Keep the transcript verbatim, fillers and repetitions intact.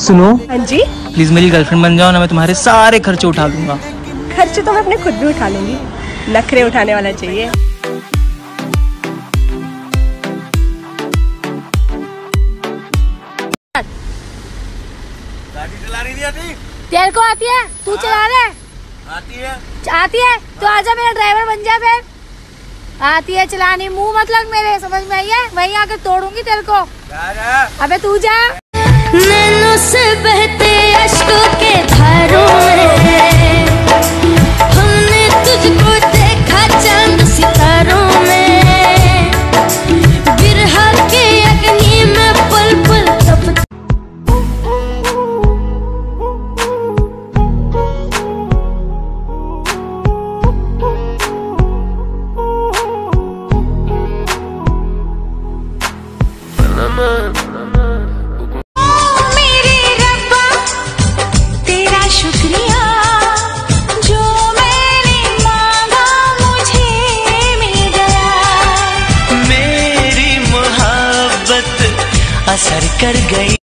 सुनो। हाँ जी। प्लीज मेरी गर्लफ्रेंड बन जाओ ना, मैं तुम्हारे सारे खर्चे उठा दूंगा। खर्चे तो मैं अपने खुद भी उठा लूंगी, नखरे उठाने वाला चाहिए। गाड़ी चला रही थी? तेरे को आती है? तू चला रहा है? आती है। आती है तो आजा मेरा ड्राइवर बन जा फिर। आती है चलानी, मुंह मत लग मेरे, समझ में आई है? वहीं आके तोड़ूंगी तेरे को। अबे तू जा। नैनों से बहते अश्कों के धारों में हमने तुझको देखा चांद सितारों में, बिरहा के अग्नि में पल पल तप। मेरे रब्बा तेरा शुक्रिया, जो मैंने मांगा मुझे मिल गया। मेरी मोहब्बत असर कर गई।